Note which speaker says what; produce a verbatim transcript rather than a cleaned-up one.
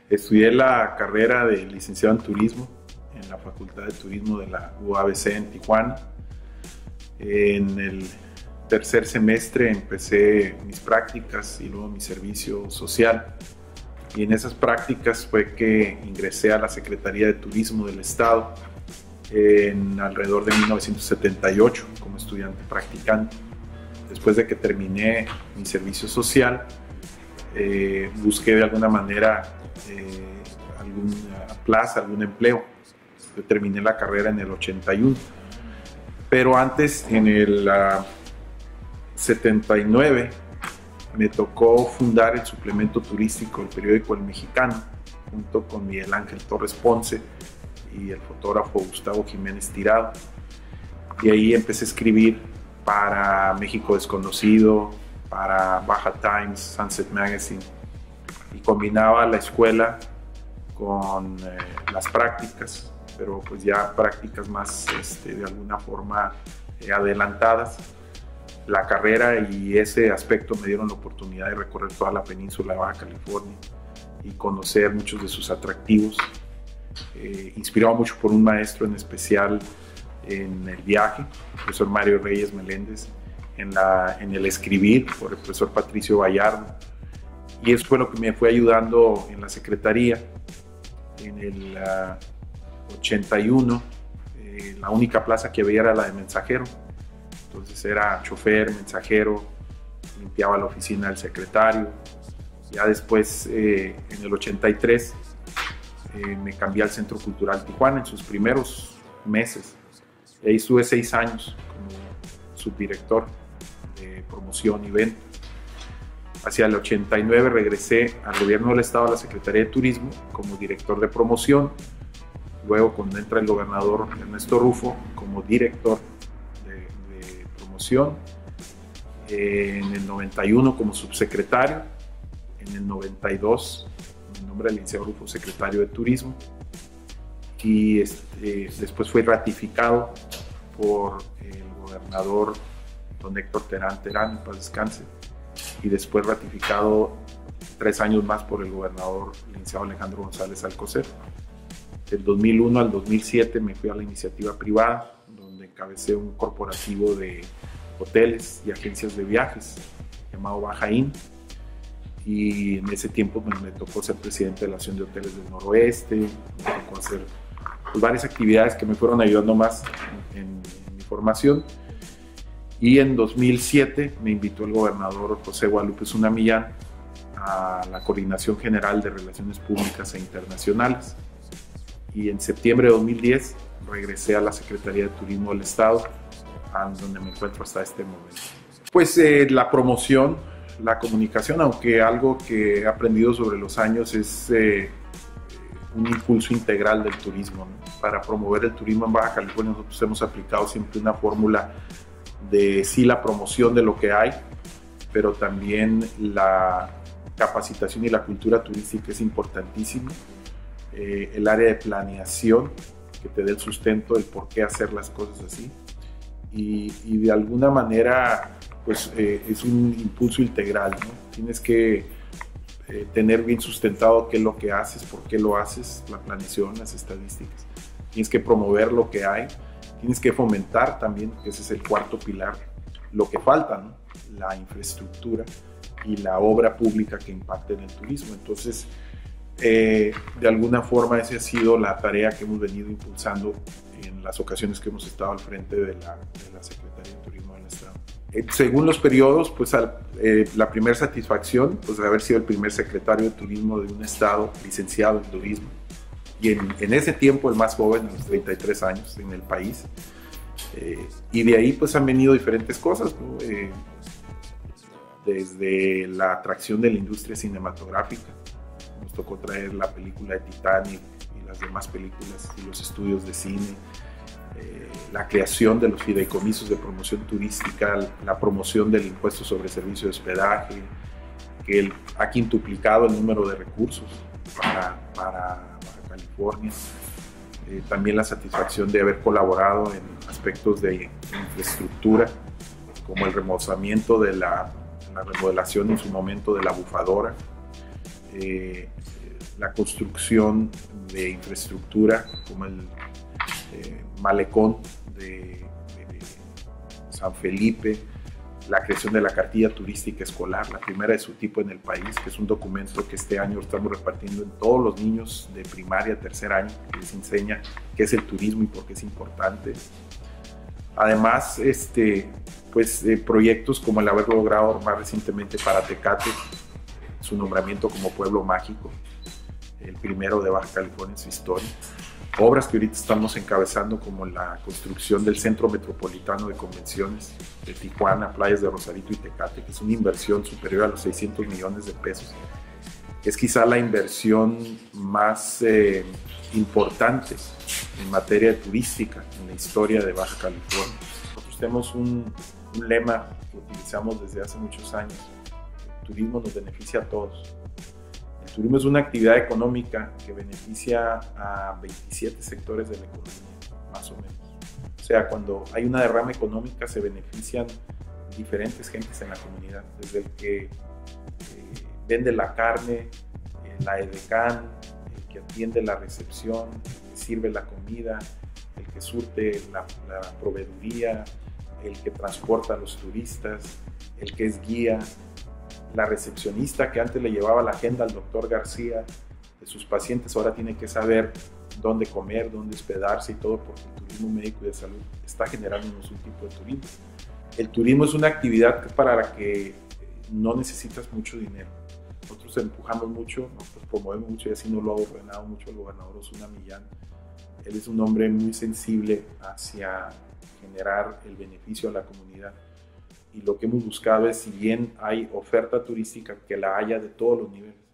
Speaker 1: Estudié la carrera de licenciado en turismo en la Facultad de Turismo de la U A B C en Tijuana. En el tercer semestre empecé mis prácticas y luego mi servicio social. Y en esas prácticas fue que ingresé a la Secretaría de Turismo del Estado en alrededor de mil novecientos setenta y ocho como estudiante practicante. Después de que terminé mi servicio social, eh, busqué de alguna manera eh, alguna plaza, algún empleo. Yo terminé la carrera en el ochenta y uno, pero antes, en el uh, setenta y nueve, me tocó fundar el suplemento turístico del periódico El Mexicano, junto con Miguel Ángel Torres Ponce y el fotógrafo Gustavo Jiménez Tirado. Y ahí empecé a escribir para México Desconocido, para Baja Times, Sunset Magazine, y combinaba la escuela con eh, las prácticas, pero pues ya prácticas más este, de alguna forma eh, adelantadas. La carrera y ese aspecto me dieron la oportunidad de recorrer toda la península de Baja California y conocer muchos de sus atractivos. Eh, inspirado mucho por un maestro en especial en el viaje, el profesor Mario Reyes Meléndez, en, la, en el escribir, por el profesor Patricio Vallardo. Y eso fue lo que me fue ayudando en la secretaría. En el uh, ochenta y uno, eh, la única plaza que había era la de mensajero. Entonces era chofer, mensajero, limpiaba la oficina del secretario. Ya después, eh, en el ochenta y tres, eh, me cambié al Centro Cultural Tijuana en sus primeros meses. Y ahí estuve seis años como subdirector de promoción y venta. Hacia el ochenta y nueve regresé al gobierno del estado, a la Secretaría de Turismo, como director de promoción. Luego, cuando entra el gobernador Ernesto Rufo, como director en el noventa y uno como subsecretario, en el noventa y dos mi nombre del licenciado Rufo, secretario de Turismo, y este, después fue ratificado por el gobernador don Héctor Terán Terán, paz descanse, y después ratificado tres años más por el gobernador licenciado Alejandro González Alcocer. Del dos mil uno al dos mil siete me fui a la iniciativa privada, donde encabecé un corporativo de hoteles y agencias de viajes llamado Bajaín, y en ese tiempo me, me tocó ser presidente de la Asociación de Hoteles del Noroeste. Me tocó hacer pues, varias actividades que me fueron ayudando más en, en, en mi formación. Y en dos mil siete me invitó el gobernador José Guadalupe Zuna Millán a la Coordinación General de Relaciones Públicas e Internacionales, y en septiembre de dos mil diez regresé a la Secretaría de Turismo del Estado, donde me encuentro hasta este momento. Pues eh, la promoción, la comunicación, aunque algo que he aprendido sobre los años es eh, un impulso integral del turismo, ¿no? Para promover el turismo en Baja California nosotros hemos aplicado siempre una fórmula de sí la promoción de lo que hay, pero también la capacitación y la cultura turística es importantísima. Eh, el área de planeación, que te dé el sustento del por qué hacer las cosas así. Y, y de alguna manera pues eh, es un impulso integral, ¿no? Tienes que eh, tener bien sustentado qué es lo que haces, por qué lo haces, la planeación, las estadísticas. Tienes que promover lo que hay, tienes que fomentar también, que ese es el cuarto pilar, lo que falta, ¿no? La infraestructura y la obra pública que impacte en el turismo. Entonces, eh, de alguna forma esa ha sido la tarea que hemos venido impulsando en las ocasiones que hemos estado al frente de la, de la Secretaría de Turismo del Estado. Eh, según los periodos, pues al, eh, la primera satisfacción, pues de haber sido el primer secretario de Turismo de un estado licenciado en turismo, y en, en ese tiempo el más joven, a los treinta y tres años en el país. Eh, y de ahí pues han venido diferentes cosas, ¿no? Eh, desde la atracción de la industria cinematográfica. Nos tocó traer la película de Titanic y las demás películas y los estudios de cine, eh, la creación de los fideicomisos de promoción turística, la promoción del impuesto sobre servicio de hospedaje, que el, ha quintuplicado el número de recursos para, para Baja California. Eh, también la satisfacción de haber colaborado en aspectos de infraestructura, como el remozamiento de la, la remodelación en su momento de la bufadora, eh, la construcción de infraestructura como el eh, malecón de, de San Felipe, la creación de la cartilla turística escolar, la primera de su tipo en el país, que es un documento que este año estamos repartiendo en todos los niños de primaria, tercer año, que les enseña qué es el turismo y por qué es importante. Además, este, pues, eh, proyectos como el haber logrado más recientemente para Tecate su nombramiento como pueblo mágico, el primero de Baja California en su historia. Obras que ahorita estamos encabezando como la construcción del Centro Metropolitano de Convenciones de Tijuana, Playas de Rosarito y Tecate, que es una inversión superior a los seiscientos millones de pesos. Es quizá la inversión más eh, importante en materia turística en la historia de Baja California. Nosotros tenemos un, un lema que utilizamos desde hace muchos años: el turismo nos beneficia a todos. El turismo es una actividad económica que beneficia a veintisiete sectores de la economía, más o menos. O sea, cuando hay una derrama económica se benefician diferentes gentes en la comunidad, desde el que eh, vende la carne, eh, la edecán, el que atiende la recepción, el que sirve la comida, el que surte la, la proveeduría, el que transporta a los turistas, el que es guía, la recepcionista que antes le llevaba la agenda al doctor García de sus pacientes, ahora tiene que saber dónde comer, dónde hospedarse y todo, porque el turismo médico y de salud está generándonos un tipo de turismo. El turismo es una actividad para la que no necesitas mucho dinero. Nosotros empujamos mucho, nosotros promovemos mucho, y así nos lo ha ordenado mucho el gobernador Osuna Millán. Él es un hombre muy sensible hacia generar el beneficio a la comunidad. Y lo que hemos buscado es, si bien hay oferta turística, que la haya de todos los niveles.